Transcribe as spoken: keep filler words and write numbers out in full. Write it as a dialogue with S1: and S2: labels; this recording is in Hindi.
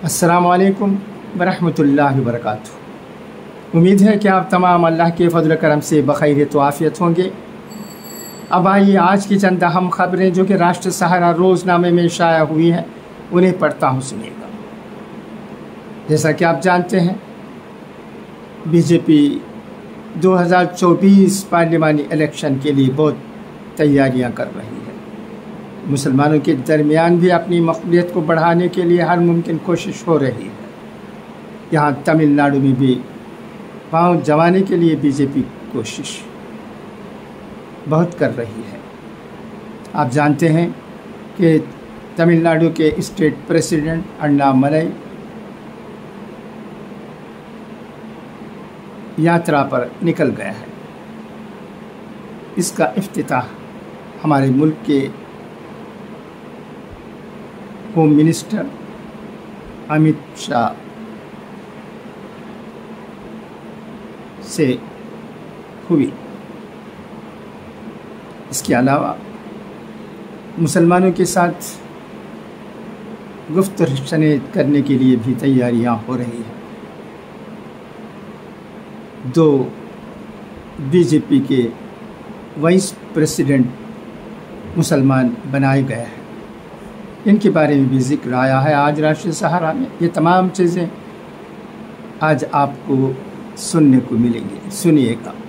S1: अस्सलामु अलैकुम वरहमतुल्लाहि वबरकातुहू। उम्मीद है कि आप तमाम अल्लाह के फ़ज़ल करम से बख़ैर तो आफ़ियत होंगे। अब आइए आज की चंद अहम खबरें जो कि राष्ट्र सहारा रोज़नामे में शाया हुई हैं उन्हें पढ़ता हूँ, सुनिएगा। जैसा कि आप जानते हैं, बीजेपी दो हज़ार चौबीस पार्लिमानी इलेक्शन के लिए बहुत तैयारियां कर रही है। मुसलमानों के दरमियान भी अपनी मकबूलियत को बढ़ाने के लिए हर मुमकिन कोशिश हो रही है। यहाँ तमिलनाडु में भी पांव जमाने के लिए बीजेपी कोशिश बहुत कर रही है। आप जानते हैं कि तमिलनाडु के स्टेट प्रेसिडेंट अन्नामलई यात्रा पर निकल गया है। इसका इफ्तिताह हमारे मुल्क के होम मिनिस्टर अमित शाह से हुई। इसके अलावा मुसलमानों के साथ गुफ्तगू करने के लिए भी तैयारियां हो रही हैं। दो बीजेपी के वाइस प्रेसिडेंट मुसलमान बनाए गए हैं, इनके बारे में भी जिक्र आया है आज राष्ट्रीय सहारा में। ये तमाम चीज़ें आज आपको सुनने को मिलेंगी, सुनिएगा।